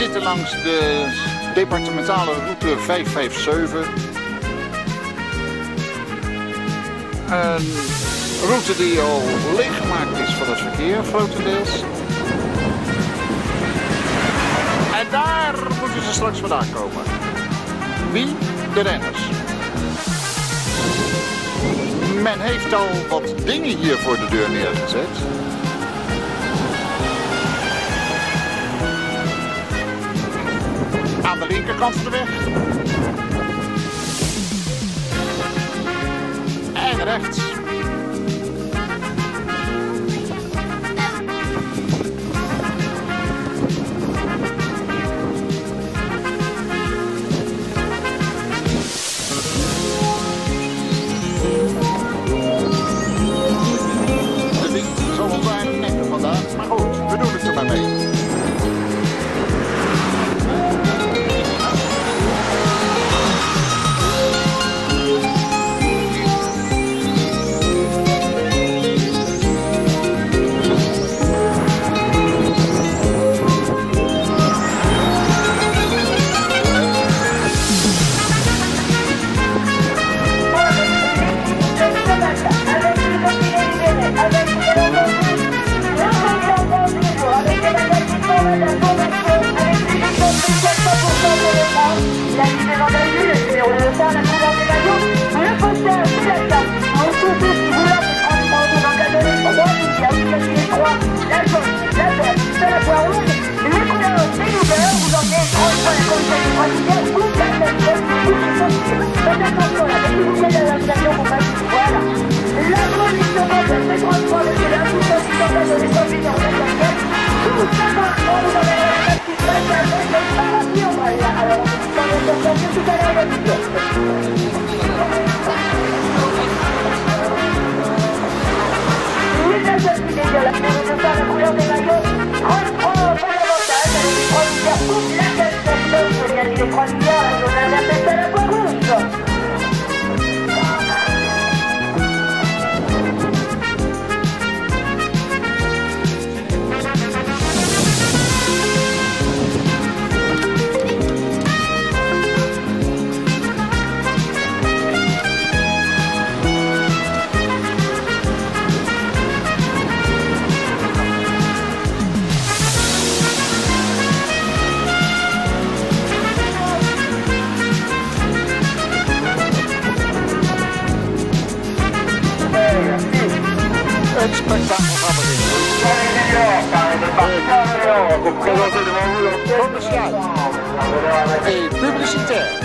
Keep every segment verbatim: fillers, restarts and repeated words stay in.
rijden langs de departementale route vijf vijf zeven. Een route die al leeggemaakt is van het verkeer, grotendeels. En daar moeten ze straks vandaan komen. Wie? De renners. Men heeft al wat dingen hier voor de deur neergezet. Aan de linkerkant van de weg. En rechts. Het spektakel gaat beginnen. Vous présentez devant vous commercial et publicitaire.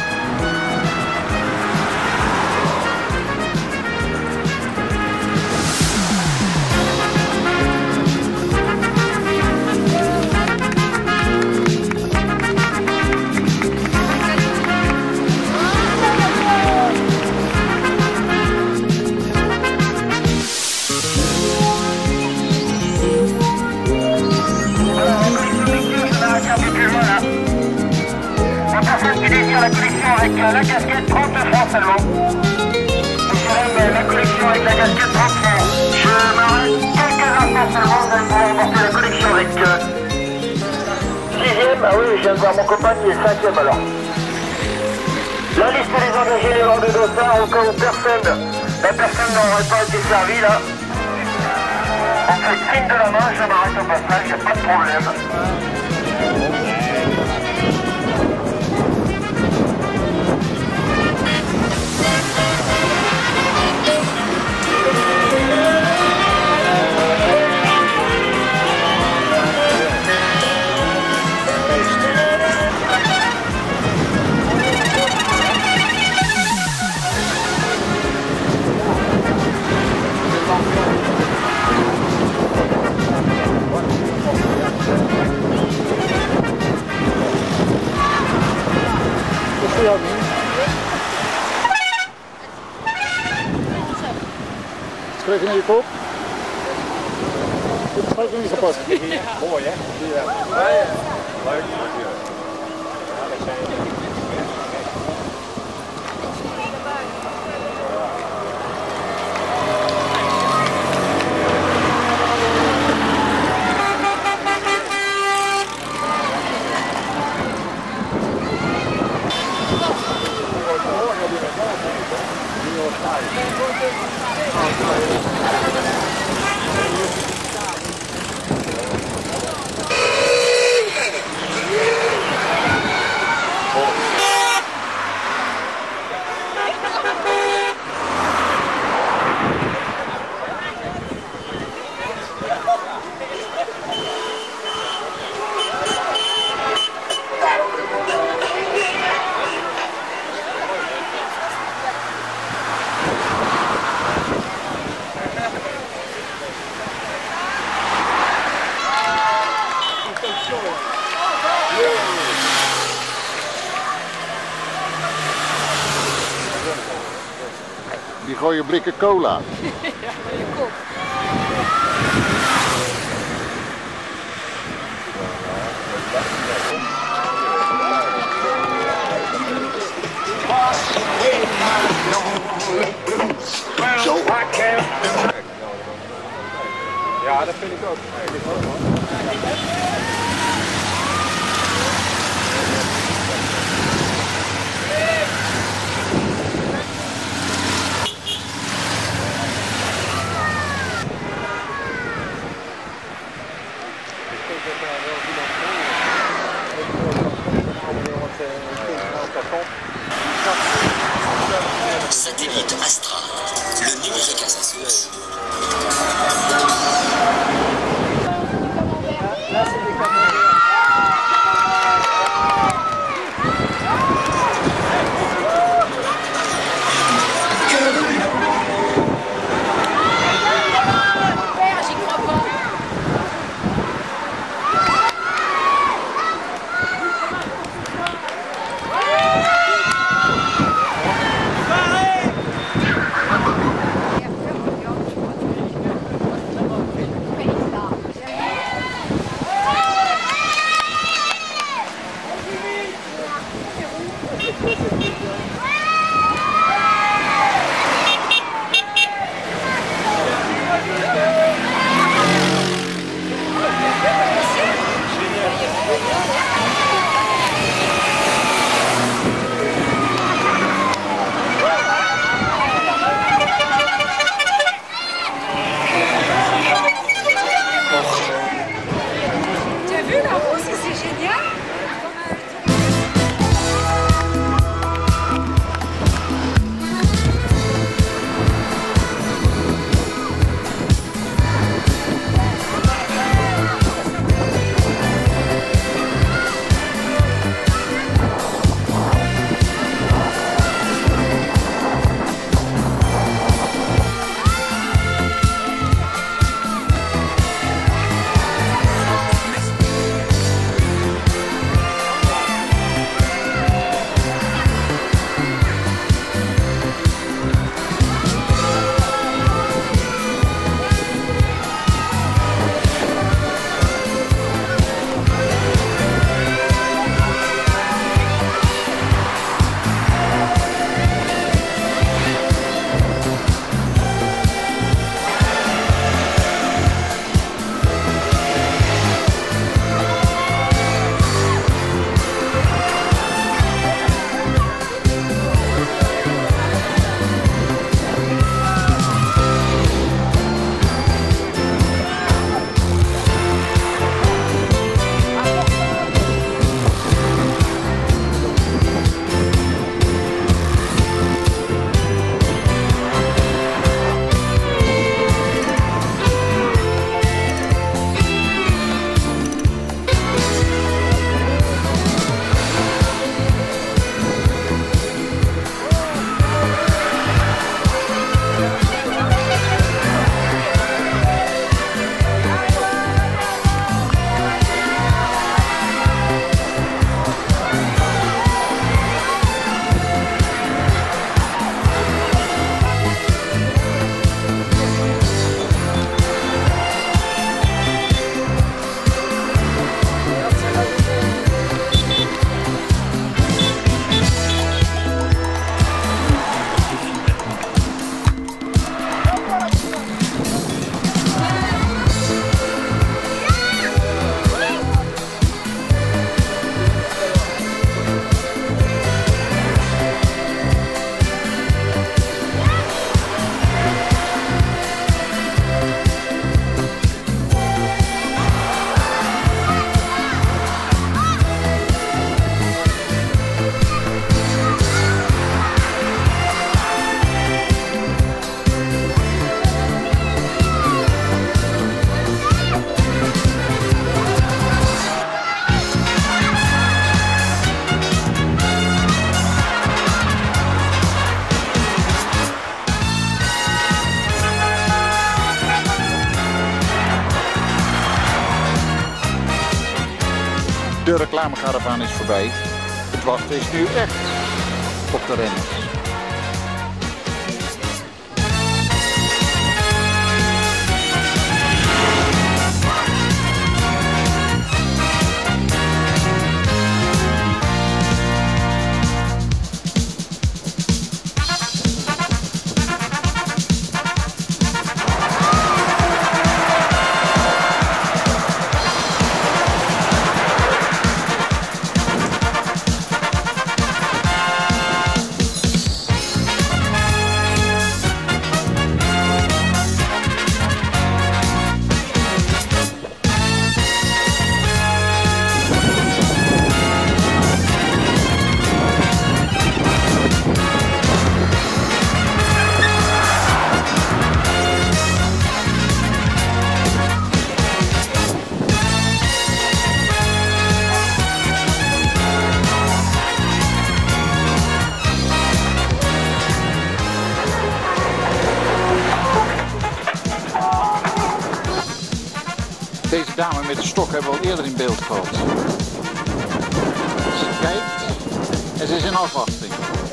La collection avec la casquette trente francs seulement. Monsieur, la collection avec la casquette trente francs. Je m'arrête quelques instants seulement, vous allez pouvoir emporter la collection avec... Euh... Sixième, ah oui, je viens de voir mon copain qui est cinquième alors. La liste des engagés, les rangs de dossard, au cas où personne, la personne n'aurait pas été servie là. On fait signe de la main, je m'arrête au passage, il n'y a pas de problème. Schrijf je naar je kop? Schrijf je niet gepast. Mooi hè? Leuk. gooi je blikken cola. Ja, je kop. Ja, dat vind ik ook. Satellite Astra, le numérique à sa source. Là, c'est des caméras. J'y crois pas. De reclamekaravaan is voorbij. Het wachten is nu echt op de renners. Deze dame met de stok hebben we al eerder in beeld gehad. Ze kijkt en ze is in afwachting.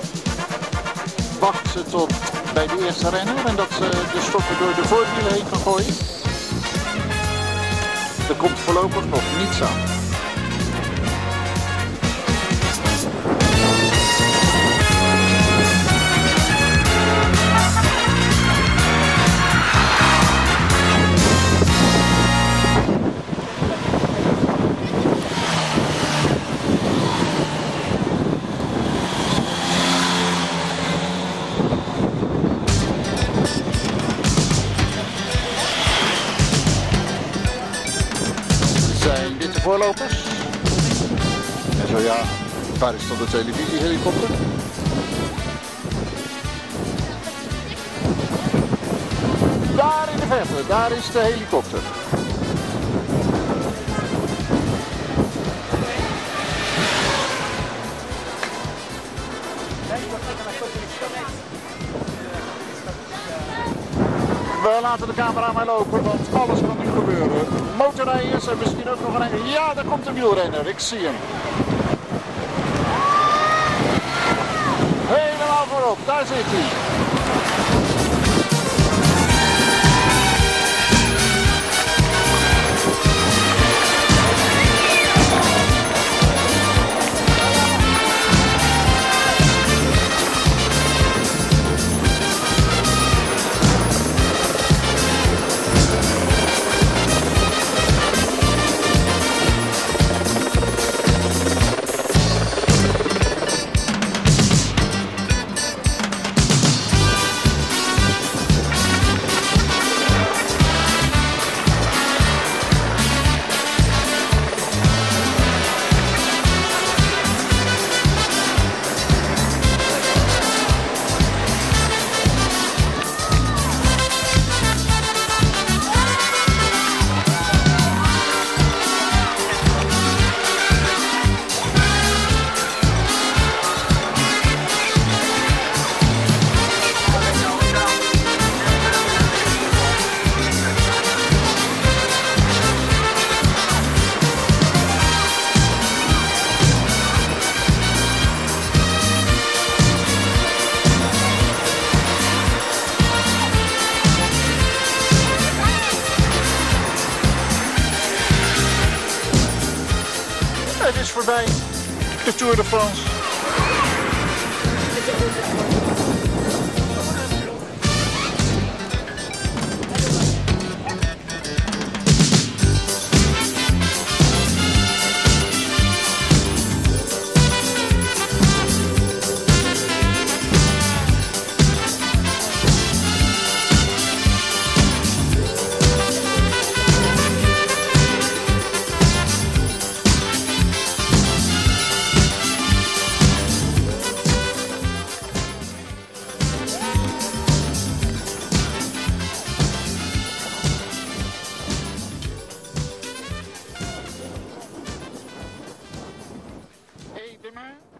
Wacht ze tot bij de eerste renner en dat ze de stokken door de voorwielen heen kan gooien. Er komt voorlopig nog niets aan. Zijn dit de voorlopers? En zo ja, waar is dan de televisiehelikopter? Daar in de verte, daar is de helikopter. We laten de camera maar lopen, want alles kan nu gebeuren. Motorrijders en misschien ook nog een renner. Ja, daar komt een wielrenner, ik zie hem. Helemaal voorop, daar zit hij. Het is voorbij, de Tour de France. Hey, Dimmer.